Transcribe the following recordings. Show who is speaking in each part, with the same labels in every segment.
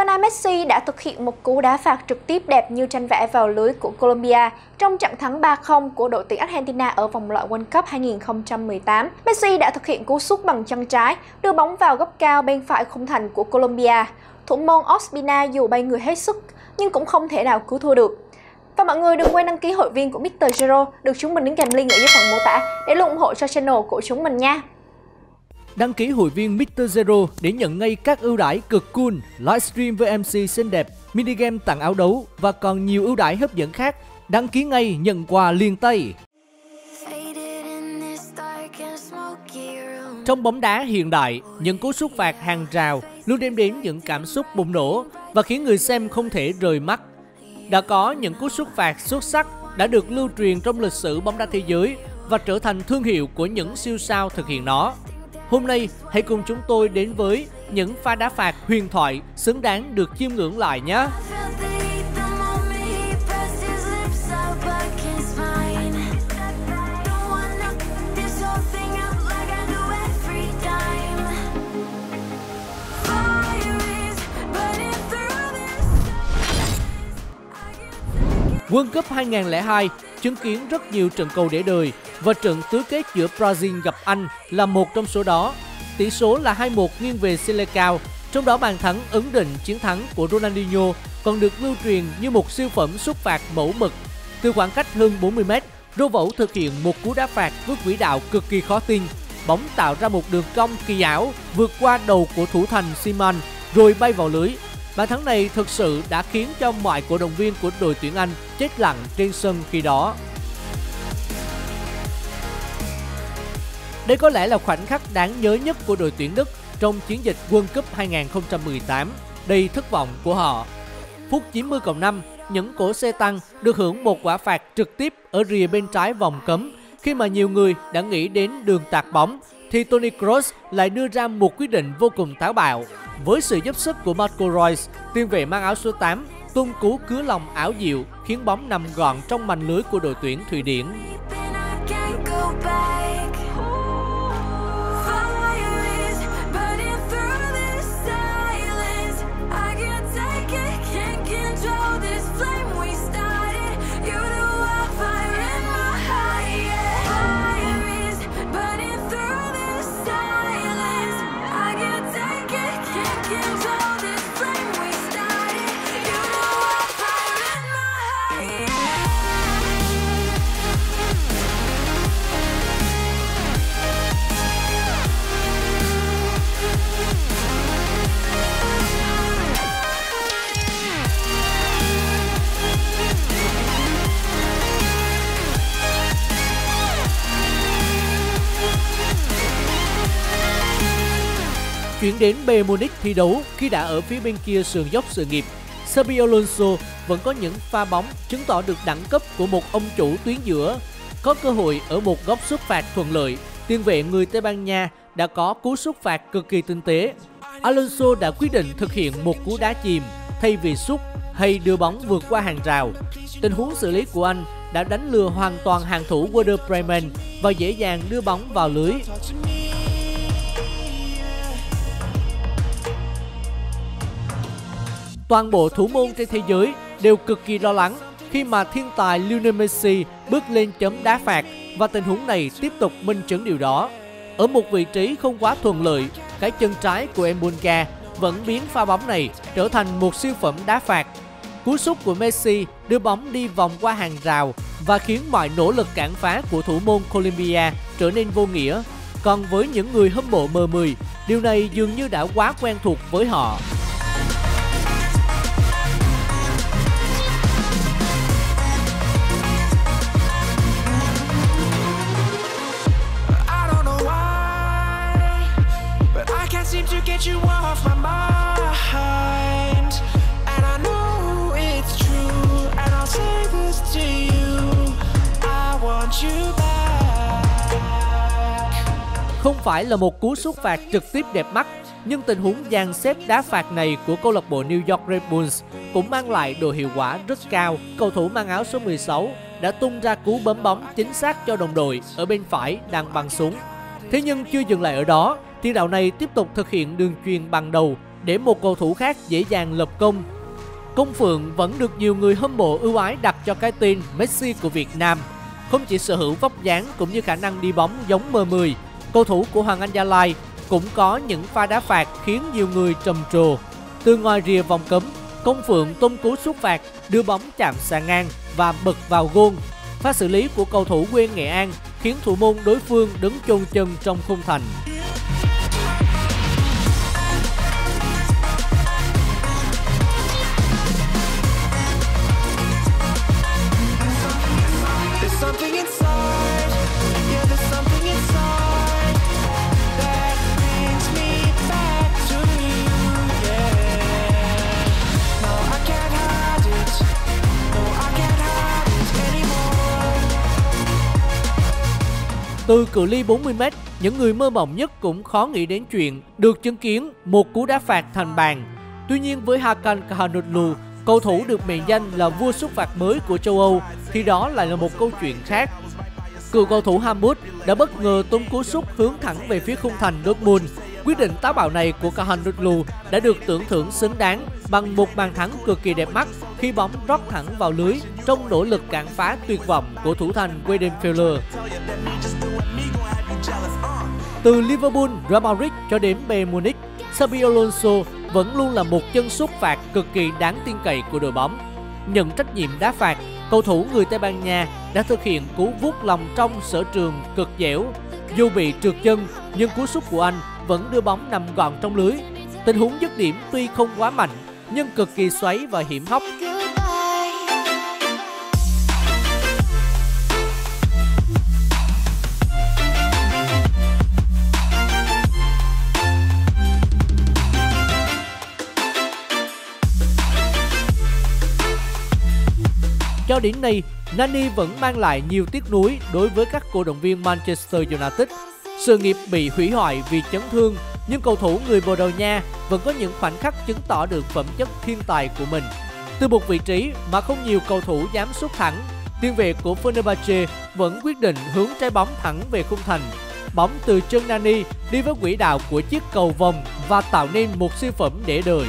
Speaker 1: Lionel Messi đã thực hiện một cú đá phạt trực tiếp đẹp như tranh vẽ vào lưới của Colombia trong trận thắng 3-0 của đội tuyển Argentina ở vòng loại World Cup 2018. Messi đã thực hiện cú sút bằng chân trái, đưa bóng vào góc cao bên phải khung thành của Colombia. Thủ môn Ospina dù bay người hết sức nhưng cũng không thể nào cứu thua được. Và mọi người đừng quên đăng ký hội viên của Mr. Zero được chúng mình đính kèm link ở dưới phần mô tả để luôn ủng hộ cho channel của chúng mình nha.
Speaker 2: Đăng ký hội viên Mr. Zero để nhận ngay các ưu đãi cực cool, livestream với MC xinh đẹp, minigame tặng áo đấu và còn nhiều ưu đãi hấp dẫn khác. Đăng ký ngay nhận quà liền tay. Trong bóng đá hiện đại, những cú sút phạt hàng rào luôn đem đến những cảm xúc bùng nổ và khiến người xem không thể rời mắt. Đã có những cú sút phạt xuất sắc đã được lưu truyền trong lịch sử bóng đá thế giới và trở thành thương hiệu của những siêu sao thực hiện nó. Hôm nay, hãy cùng chúng tôi đến với những pha đá phạt huyền thoại xứng đáng được chiêm ngưỡng lại nhé! World Cup 2002 chứng kiến rất nhiều trận cầu để đời và trận tứ kết giữa Brazil gặp Anh là một trong số đó. Tỷ số là 2-1 nghiêng về Selecao, trong đó bàn thắng ấn định chiến thắng của Ronaldinho còn được lưu truyền như một siêu phẩm sút phạt mẫu mực. Từ khoảng cách hơn 40m, Rovão thực hiện một cú đá phạt với quỹ đạo cực kỳ khó tin. Bóng tạo ra một đường cong kỳ ảo vượt qua đầu của thủ thành Simon rồi bay vào lưới. Bàn thắng này thực sự đã khiến cho mọi cổ động viên của đội tuyển Anh chết lặng trên sân khi đó. Đây có lẽ là khoảnh khắc đáng nhớ nhất của đội tuyển Đức trong chiến dịch World Cup 2018, đầy thất vọng của họ. Phút 90+5, những cổ xe tăng được hưởng một quả phạt trực tiếp ở rìa bên trái vòng cấm. Khi mà nhiều người đã nghĩ đến đường tạt bóng, thì Toni Kroos lại đưa ra một quyết định vô cùng táo bạo. Với sự giúp sức của Marco Reus, tiền vệ mang áo số 8 tung cú cứa lòng ảo diệu khiến bóng nằm gọn trong mành lưới của đội tuyển Thụy Điển. Chuyển đến Bayern Munich thi đấu khi đã ở phía bên kia sườn dốc sự nghiệp, Xabi Alonso vẫn có những pha bóng chứng tỏ được đẳng cấp của một ông chủ tuyến giữa. Có cơ hội ở một góc sút phạt thuận lợi, tiền vệ người Tây Ban Nha đã có cú sút phạt cực kỳ tinh tế. Alonso đã quyết định thực hiện một cú đá chìm thay vì sút hay đưa bóng vượt qua hàng rào. Tình huống xử lý của anh đã đánh lừa hoàn toàn hàng thủ Werder Bremen và dễ dàng đưa bóng vào lưới. Toàn bộ thủ môn trên thế giới đều cực kỳ lo lắng khi mà thiên tài Lionel Messi bước lên chấm đá phạt và tình huống này tiếp tục minh chứng điều đó. Ở một vị trí không quá thuận lợi, cái chân trái của Mbonga vẫn biến pha bóng này trở thành một siêu phẩm đá phạt. Cú sút của Messi đưa bóng đi vòng qua hàng rào và khiến mọi nỗ lực cản phá của thủ môn Colombia trở nên vô nghĩa. Còn với những người hâm mộ M10, điều này dường như đã quá quen thuộc với họ. Không phải là một cú sút phạt trực tiếp đẹp mắt, nhưng tình huống dàn xếp đá phạt này của câu lạc bộ New York Red Bulls cũng mang lại độ hiệu quả rất cao. Cầu thủ mang áo số 16 đã tung ra cú bấm bóng chính xác cho đồng đội ở bên phải đang bắn súng. Thế nhưng chưa dừng lại ở đó, tiền đạo này tiếp tục thực hiện đường chuyền bằng đầu để một cầu thủ khác dễ dàng lập công. Công phượng vẫn được nhiều người hâm mộ ưu ái đặt cho cái tên Messi của Việt Nam. Không chỉ sở hữu vóc dáng cũng như khả năng đi bóng giống M10, cầu thủ của Hoàng Anh Gia Lai cũng có những pha đá phạt khiến nhiều người trầm trồ. Từ ngoài rìa vòng cấm, Công Phượng tung cú sút phạt, đưa bóng chạm xà ngang và bật vào gôn. Pha xử lý của cầu thủ quê Nghệ An khiến thủ môn đối phương đứng chôn chân trong khung thành. Từ cự ly 40m, những người mơ mộng nhất cũng khó nghĩ đến chuyện được chứng kiến một cú đá phạt thành bàn. Tuy nhiên với Hakan Çalhanoğlu, cầu thủ được mệnh danh là vua sút phạt mới của châu Âu, thì đó lại là một câu chuyện khác. Cựu cầu thủ Hamburg đã bất ngờ tung cú sút hướng thẳng về phía khung thành Dortmund. Quyết định táo bạo này của Çalhanoğlu đã được tưởng thưởng xứng đáng bằng một bàn thắng cực kỳ đẹp mắt khi bóng rót thẳng vào lưới trong nỗ lực cản phá tuyệt vọng của thủ thành Weidenfeller. Từ Liverpool, Real Madrid cho đến Bayern Munich, Xabi Alonso vẫn luôn là một chân sút phạt cực kỳ đáng tin cậy của đội bóng. Nhận trách nhiệm đá phạt, cầu thủ người Tây Ban Nha đã thực hiện cú vuốt lòng trong sở trường cực dẻo. Dù bị trượt chân, nhưng cú sút của anh vẫn đưa bóng nằm gọn trong lưới. Tình huống dứt điểm tuy không quá mạnh, nhưng cực kỳ xoáy và hiểm hóc. Cho đến nay, Nani vẫn mang lại nhiều tiếc nuối đối với các cổ động viên Manchester United. Sự nghiệp bị hủy hoại vì chấn thương, nhưng cầu thủ người Bồ Đào Nha vẫn có những khoảnh khắc chứng tỏ được phẩm chất thiên tài của mình. Từ một vị trí mà không nhiều cầu thủ dám sút thẳng, tiền vệ của Fenerbahce vẫn quyết định hướng trái bóng thẳng về khung thành. Bóng từ chân Nani đi với quỹ đạo của chiếc cầu vồng và tạo nên một siêu phẩm để đời.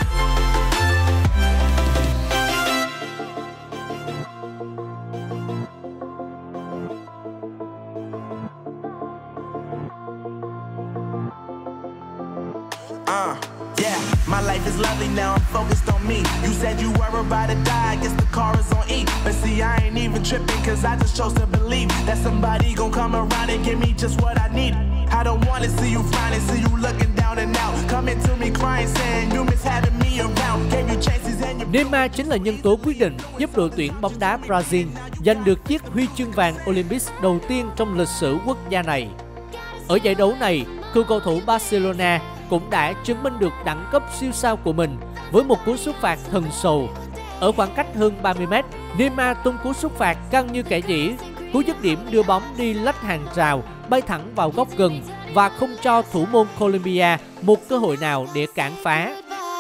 Speaker 3: Yeah, my life is lovely now, I'm focused on me. You said you were about to die, I guess the car is on E. But see, I ain't even tripping, cause I just chose to believe that somebody gon' come around and give me just what I need. I don't wanna see you frowning, see you looking down and out. Coming to me crying, saying you miss having me around. Gave you chances and you...
Speaker 2: Neymar chính là nhân tố quyết định giúp đội tuyển bóng đá Brazil giành được chiếc huy chương vàng Olympics đầu tiên trong lịch sử quốc gia này. Ở giải đấu này, cựu cầu thủ Barcelona cũng đã chứng minh được đẳng cấp siêu sao của mình với một cú sút phạt thần sầu. Ở khoảng cách hơn 30m, Neymar tung cú sút phạt căng như kẻ dĩ. Cú dứt điểm đưa bóng đi lách hàng rào, bay thẳng vào góc gần và không cho thủ môn Colombia một cơ hội nào để cản phá.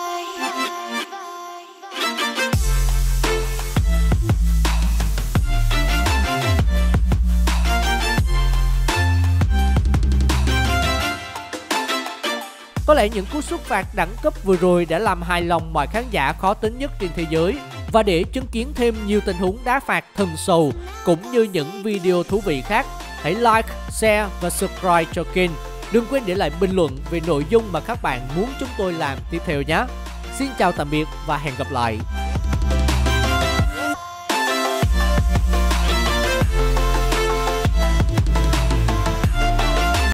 Speaker 2: Có lẽ những cú sút phạt đẳng cấp vừa rồi đã làm hài lòng mọi khán giả khó tính nhất trên thế giới. Và để chứng kiến thêm nhiều tình huống đá phạt thần sầu cũng như những video thú vị khác, hãy like, share và subscribe cho kênh. Đừng quên để lại bình luận về nội dung mà các bạn muốn chúng tôi làm tiếp theo nhé. Xin chào tạm biệt và hẹn gặp lại.